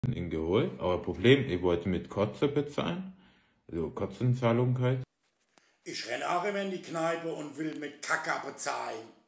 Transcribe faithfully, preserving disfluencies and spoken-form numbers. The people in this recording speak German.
ihn geholt, aber Problem, ich wollte mit Kotze bezahlen, also Kotzenzahlung halt. Ich renn auch immer in die Kneipe und will mit Kacke bezahlen.